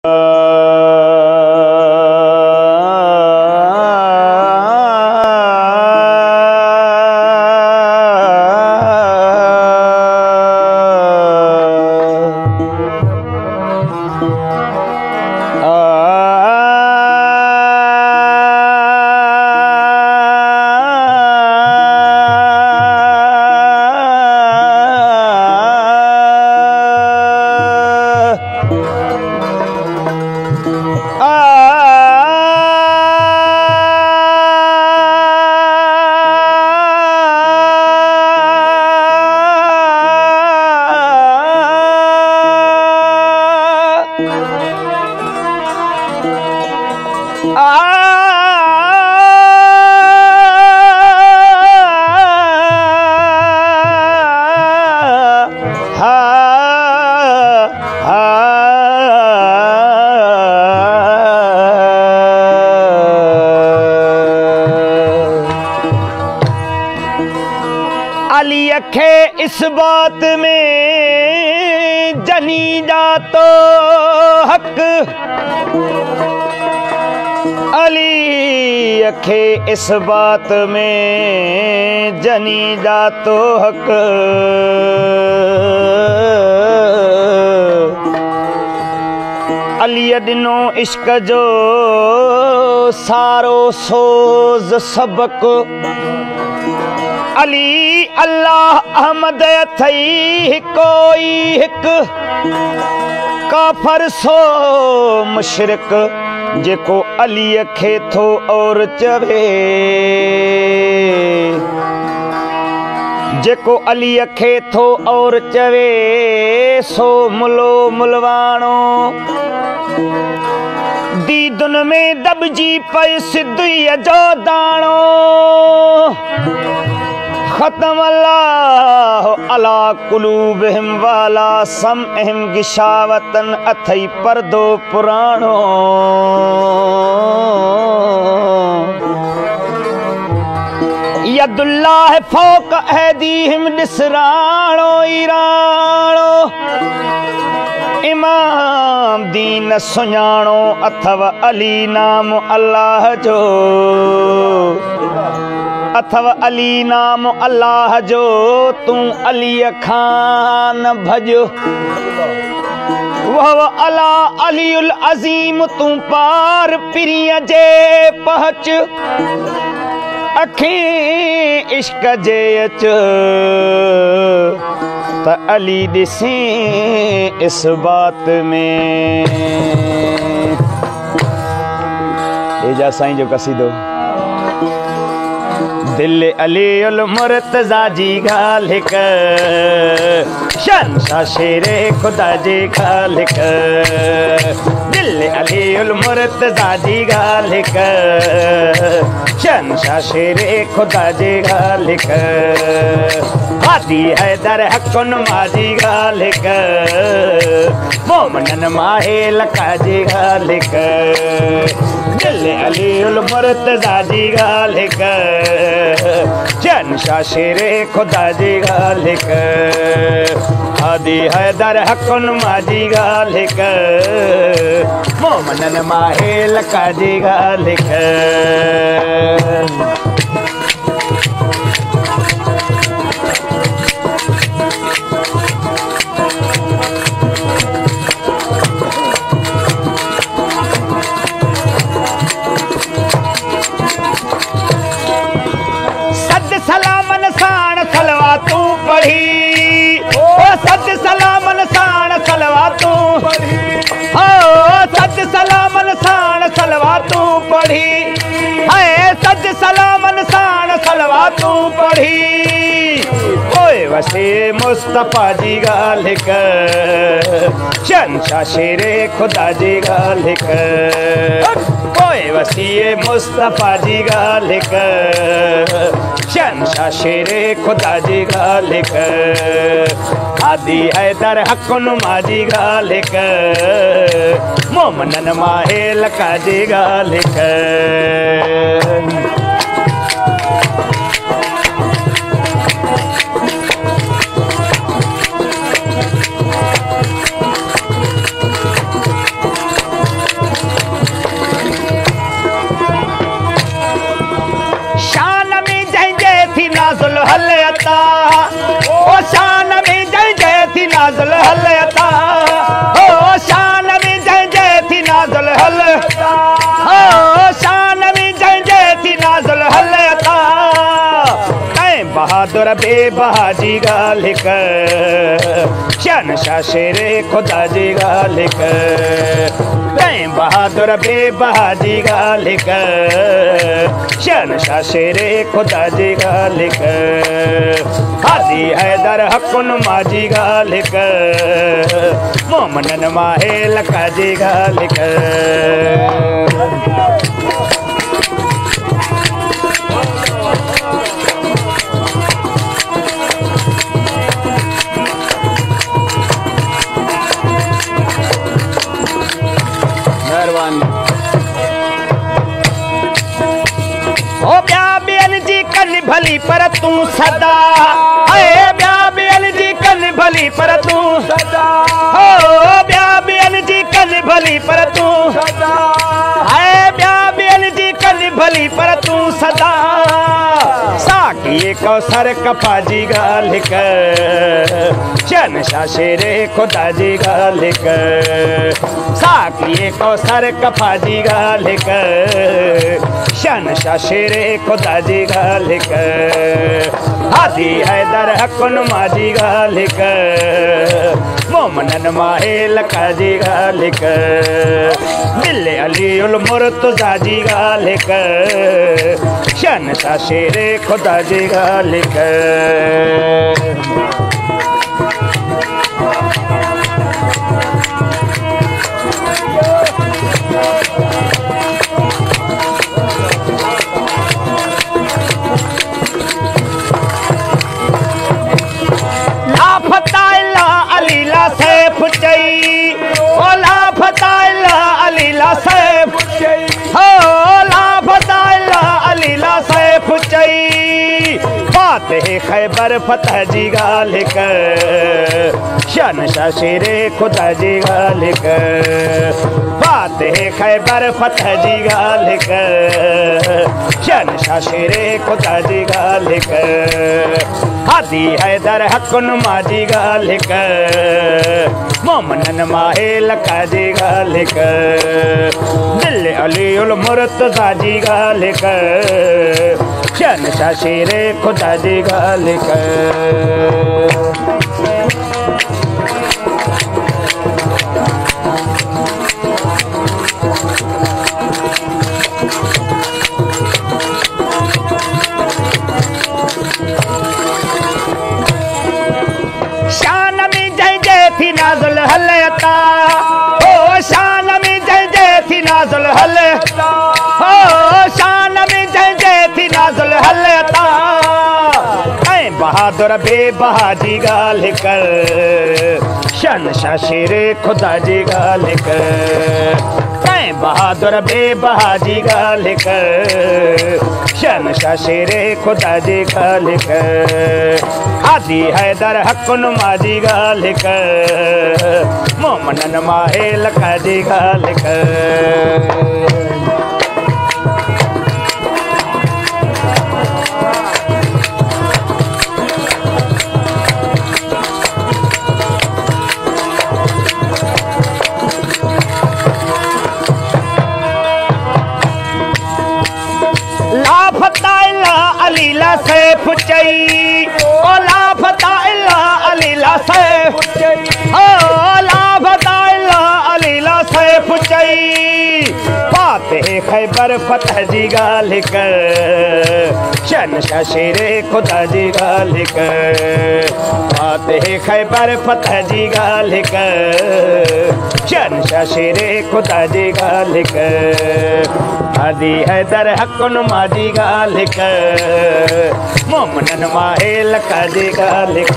अली अखे इस बात में जनी जा तो हक, अली अखे इस बात में जनी जा तो हक। अली दिनो इश्क जो सारो सोज सबक, अली अल्लाह अहमद थई कोई हिक, काफर सो मुशरिक जेको अली खे थो और चवे, जेको अली खे थो और चवे सो मुलो मुलवाणो। दीदुन में दबजी पई सिद्धीअ जो दाणो, खत्म अल्लाह अला कुलूबिहिम वाला समअहिम गिशावतन अथई पर्दो पुराणो। यदुल्लाह फौक अहदीहिम निसराणो ईराणो। इमाम दीन सुञाणो अथव अली नाम अल्लाह जो, अथव अली नाम अल्लाह जो। तू अली खान भज वह अला अलीउल अजीम, तू पार पिरीअ जे पहच, अखी इश्क जे अच त अली ॾिसी इस बात में। एजा साईं जो कसीदो दिल अलीउल मुर्तज़ा जी गाल हिक, शहंशाह शेरे खुदा जी गाल हिक। दिल अलीउल मुर्तज़ा जी गाल हिक, शहंशाह शेरे खुदा जी गाल हिक। हादी हैदर हक़ुन माजी गाल हिक, मोमिनन माहे लका जी गाल हिक। दिल अलीउल मुर्तज़ा जी गाल हिक, शहंशाह शेरे खुदा जी गाल हिक। हादी हैदर हक़ुन माजी गाल हिक, मोमिनन माहे लका जी गाल हिक। सलामन साण सलवा तू पढ़ी, ओ सद सलामन साण सलवा तू पढ़ी, ओ सद सलामन साण सलवा तू पढ़ी, है सद सलामन साण सलवा तू पढ़ी। ओए वसे मुस्तफा जी गाल हिक, शहंशाह शेरे खुदा जी गाल हिक। ओए वसीए मुस्तफा जी गाल हिक, शहंशाह शेरे खुदा जी गाल हिक। हादी हैदर हक़ुन माजी गाल हिक, मोमिनन माहे लका जी गाल हिक। बहादुर बेबहाजी गालिक शहंशाह शेरे खुदा जी गालिक तैं बहादुर बेबहाजी गालिक शहंशाह शेरे खुदा जी गालिक हाजी हैदर हकुन माजी गालिक मोमनन माहे लका जी गालिक ओ ब्या बेल जी कल भली पर तू सदा है ब्या बेल जी कल भली पर तू सदा हो ब्या बेल जी कल भली पर तू सदा है ब्या बेल जी कल भली पर तू सदा साकी कौसर कपाजी गालिक शहंशाह शेरे खुदा जी गालिक साकी कौसर कपाजी गालिक शहंशाह शेरे खुदा जी गालिक हाजी हैदर हकुन माजी गालिक मोमनन माहे लका जी गालिक दिल अली उल मुर्तजा जी गालिक शहंशाह शेरे खुदा जी गालिक खैबर फतह जी गालिक शहंशाह शेरे खुदा जी गालिक फातिह खैबर फतह जी गालिक शहंशाह शेरे खुदा जी गालिक हाजी हैदर हकुन माजी गालिक मोमनन माहे लका जी गालिक दिल अली उल मुर्तजा जी गालिक शहंशाह शेरे खुदा जी गालिक शान में जय जय थी नाजुल हलता ओ शान में जय जय थी नाजुल हलता ओ शान में जय जय थी नाजुल हलता बहादुर बेबहाजी गालिक शहंशाह शेरे खुदा जी गालिक तैं बहादुर बेबहाजी गालिक शहंशाह शेरे खुदा जी गालिक हाजी हैदर हकुन माजी गालिक मोमनन माहे लका जी गालिक सैफ चई ओ लाफता इल्ला अलीला सैफ चई ओ लाफता इल्ला अलीला सैफ चई फातिह खैबर फतह जी गालिक शहंशाह शेरे खुदा जी गालिक फातिह खैबर फतह जी गालिक शहंशाह शेरे खुदा जी गालिक हाजी हैदर हकुन माजी गालिक मोमनन माहे लका जी गालिक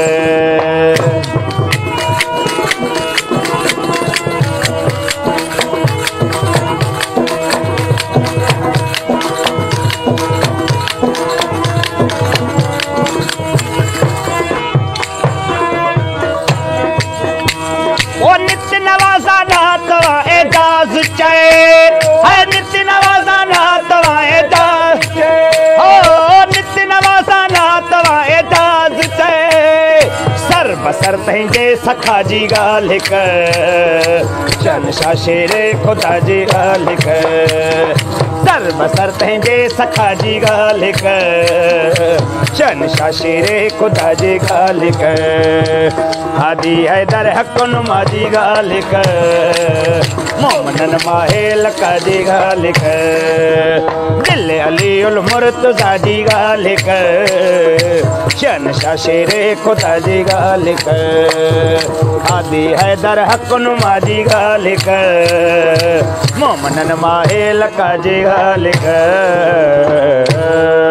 ओ नित्य नवाजा नात एजाज चए है नित्य नवाजा नात एजाज ओ नित्य नवाजा नात एजाज चए बसर तंहिंजे सखा जी ॻाल्हि हिक शहंशाह शेर ख़ुदा जी ॻाल्हि हिक दर बसर तंहिंजे सखा जी ॻाल्हि हिक शहंशाह शेर ख़ुदा जी ॻाल्हि हिक हादी हैदर हक़नुमा जी ॻाल्हि हिक मोमिननि माहे लका जी ॻाल्हि हिक दिल अली उल मुर्तज़ा जी ॻाल्हि हिक शहंशाह शेर ख़ुदा जी ॻाल्हि हिक हादी हैदर हक़नुमा जी ॻाल्हि हिक मोमिननि माहे लका जी ॻाल्हि हिक